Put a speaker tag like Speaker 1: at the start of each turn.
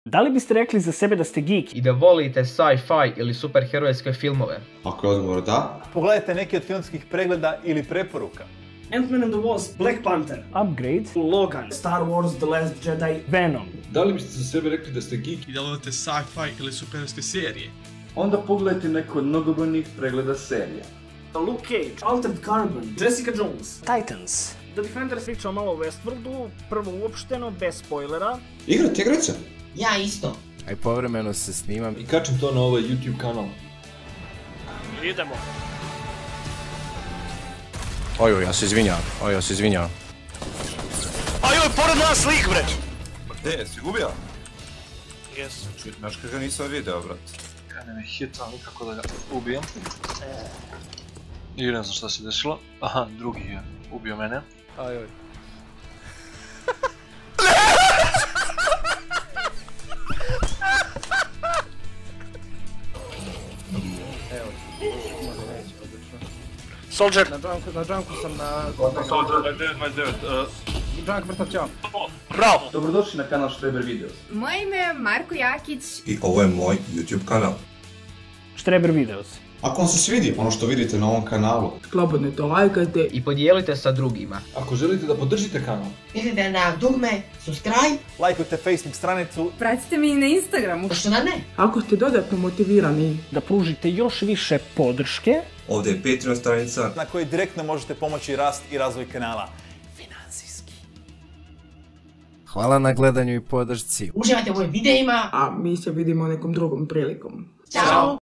Speaker 1: Da li biste rekli za sebe da ste geek?
Speaker 2: I da volite sci-fi ili superherojske filmove?
Speaker 3: Ako je odgovor da,
Speaker 4: pogledajte neki od filmskih pregleda ili preporuka.
Speaker 5: Ant-Man and the Wasp, Black Panther,
Speaker 1: Upgrade,
Speaker 5: Logan, Star Wars, The Last Jedi,
Speaker 1: Venom.
Speaker 6: Da li biste za sebe rekli da ste geek?
Speaker 7: I da volite sci-fi ili superherojske serije?
Speaker 8: Onda pogledajte neko od mnogobrojnih pregleda serija.
Speaker 5: Luke Cage, Altered Carbon, Jessica Jones,
Speaker 1: Titans.
Speaker 5: The Defenders. Pričao malo o Westworldu, prvo uopšteno, bez spoilera.
Speaker 3: igrate igrice?
Speaker 9: Ja isto.
Speaker 10: A i povremeno se snimam.
Speaker 6: I kačem to na ovaj YouTube kanal.
Speaker 5: Idemo.
Speaker 10: Ojoj, ja se izvinjavam.
Speaker 11: Ajoj, pored nas lik, bre!
Speaker 3: Gde je, si gubio?
Speaker 11: Jes.
Speaker 3: Znaš kako ga nisam video, brat.
Speaker 11: Ja ne hita nikako da ga ubijem. I ne znam šta se desilo. Aha, drugi je ubio mene. Ajoj. Soldier!
Speaker 4: Na džanku sam na...
Speaker 11: Soldier, 29.
Speaker 4: Džank vrtav ćao.
Speaker 11: Bravo!
Speaker 8: Dobrodošli na kanal Štreber Videos.
Speaker 12: Moje ime je Marko Jakić.
Speaker 3: I ovo je moj YouTube kanal.
Speaker 1: Štreber Videos.
Speaker 3: Ako vam se svidi ono što vidite na ovom kanalu,
Speaker 12: Slobodno to lajkajte.
Speaker 2: I podijelite sa drugima.
Speaker 6: Ako želite da podržite kanal,
Speaker 9: Idite na dugme, subscribe.
Speaker 4: Lajkujte Facebook stranicu.
Speaker 12: Pratite me i na Instagramu.
Speaker 9: Što da ne?
Speaker 12: Ako ste dodatno motivirani.
Speaker 1: Da pružite još više podrške.
Speaker 3: ovdje je Patreon stranica
Speaker 4: Na kojoj direktno možete pomoći rast i razvoj kanala. Finansijski.
Speaker 10: Hvala na gledanju i podršci.
Speaker 9: Uživajte u ovim videima.
Speaker 12: A mi se vidimo nekom drugom prilikom.
Speaker 9: Ćao!